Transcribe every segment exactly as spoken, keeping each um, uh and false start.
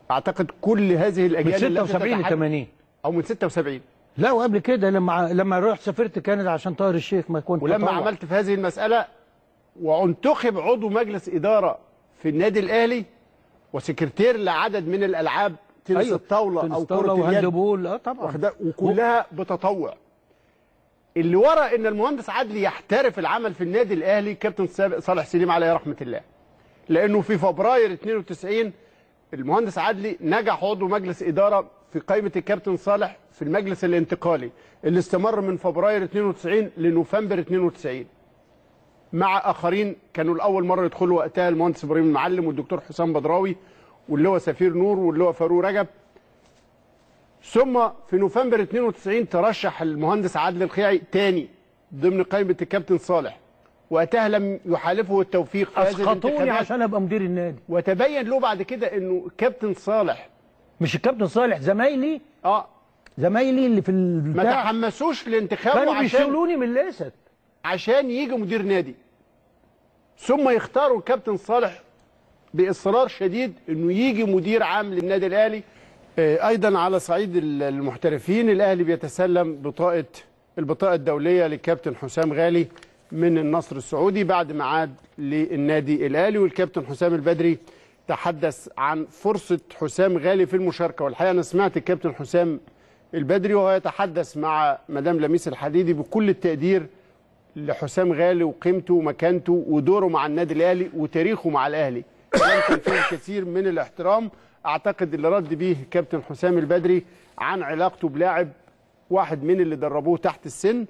اعتقد كل هذه الاجيال من ستة وسبعين ل ثمانين او من ستة وسبعين، لا وقبل كده لما لما رحت سافرت كندا عشان طاهر الشيخ ما كنت ولما تطوع. عملت في هذه المساله وانتخب عضو مجلس اداره في النادي الاهلي وسكرتير لعدد من الالعاب، تنس أيوة. الطاوله تنس او طاولة كره اليد، وهاندبول اه طبعا، وكلها بتطوع. اللي ورا ان المهندس عدلي يحترف العمل في النادي الاهلي كابتن صالح سليم عليه رحمه الله، لانه في فبراير اثنين وتسعين المهندس عدلي نجح عضو مجلس اداره في قائمه الكابتن صالح في المجلس الانتقالي اللي استمر من فبراير اثنين وتسعين لنوفمبر اثنين وتسعين، مع اخرين كانوا لاول مره يدخلوا وقتها المهندس ابراهيم المعلم والدكتور حسام بدراوي واللي هو سفير نور واللي هو فاروق رجب. ثم في نوفمبر اثنين وتسعين ترشح المهندس عادل الخيعي تاني ضمن قائمه الكابتن صالح، وقتها لم يحالفه التوفيق في هذه الانتخابات. اسقطوني عشان ابقى مدير النادي. وتبين له بعد كده انه كابتن صالح مش الكابتن صالح، زمايلي اه زمايلي اللي في البتاع ما تحمسوش لانتخابه كانوا عشان بيشيلوني من الاسد عشان يجي مدير نادي، ثم يختاروا الكابتن صالح باصرار شديد انه يجي مدير عام للنادي الاهلي. ايضا على صعيد المحترفين الاهلي بيتسلم بطاقه البطاقه الدوليه للكابتن حسام غالي من النصر السعودي بعد ما عاد للنادي الاهلي. والكابتن حسام البدري تحدث عن فرصه حسام غالي في المشاركه، والحقيقه انا سمعت الكابتن حسام البدري وهو يتحدث مع مدام لميس الحديدي بكل التقدير لحسام غالي وقيمته ومكانته ودوره مع النادي الاهلي وتاريخه مع الاهلي، كان فيه الكثير من الاحترام. اعتقد اللي رد بيه كابتن حسام البدري عن علاقته بلاعب واحد من اللي دربوه تحت السن،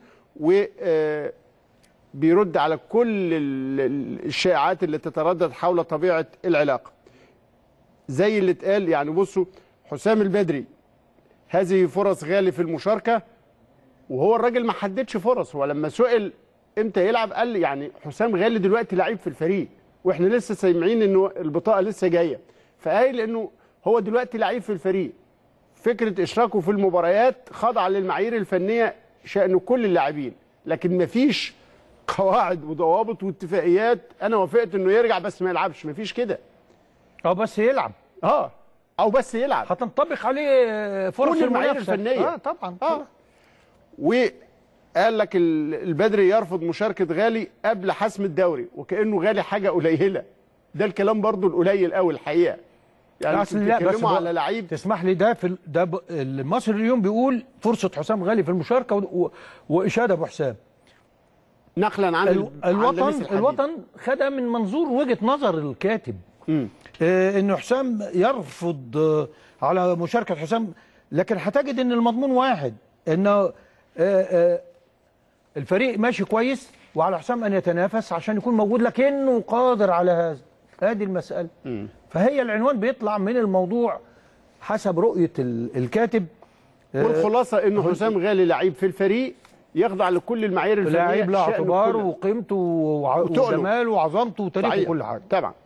وبيرد على كل الشائعات اللي تتردد حول طبيعه العلاقه زي اللي اتقال. يعني بصوا حسام البدري هذه فرص غالي في المشاركه، وهو الراجل ما حددش فرص، ولما سئل امتى يلعب قال يعني حسام غالي دلوقتي لعيب في الفريق واحنا لسه سامعين انه البطاقه لسه جايه، فقايل انه هو دلوقتي لعيب في الفريق. فكره اشراكه في المباريات خاضعه للمعايير الفنيه شأن كل اللاعبين، لكن مفيش قواعد وضوابط واتفاقيات انا وافقت انه يرجع بس ما يلعبش، مفيش كده. او بس يلعب اه او بس يلعب هتنطبق عليه فرص المعايير الفنيه. اه طبعا اه وقال لك البدري يرفض مشاركه غالي قبل حسم الدوري، وكانه غالي حاجه قليله. ده الكلام برضو القليل قوي الحقيقه، يعني بتتكلموا على لعيب. تسمح لي ده في ده ب... المصري اليوم بيقول فرصه حسام غالي في المشاركه و... واشاده ابو حسام نقلا عن ال... الوطن الوطن خدها من منظور وجهه نظر الكاتب آه انه حسام يرفض آه على مشاركه حسام، لكن هتجد ان المضمون واحد، انه آه آه الفريق ماشي كويس وعلى حسام ان يتنافس عشان يكون موجود لكنه قادر على هذا. هذه المساله م. فهي العنوان بيطلع من الموضوع حسب رؤيه الكاتب. والخلاصه انه حسام غالي لعيب في الفريق يخضع لكل المعايير الفنيه، لعيب له اعتباره وقيمته وجماله وعظمته وتاريخه وكل حاجه طبعا.